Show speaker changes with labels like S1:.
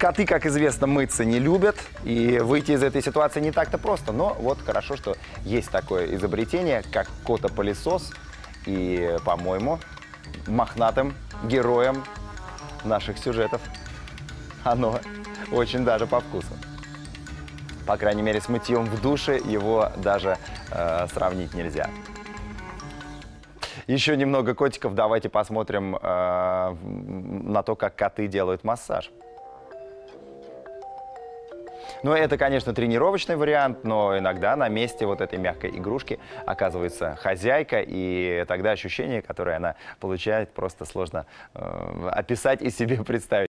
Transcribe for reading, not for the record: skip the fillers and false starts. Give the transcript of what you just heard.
S1: Коты, как известно, мыться не любят, и выйти из этой ситуации не так-то просто. Но вот хорошо, что есть такое изобретение, как котопылесос. И, по-моему, мохнатым героем наших сюжетов оно очень даже по вкусу. По крайней мере, с мытьем в душе его даже сравнить нельзя. Еще немного котиков. Давайте посмотрим на то, как коты делают массаж. Ну, это, конечно, тренировочный вариант, но иногда на месте вот этой мягкой игрушки оказывается хозяйка, и тогда ощущение, которое она получает, просто сложно описать и себе представить.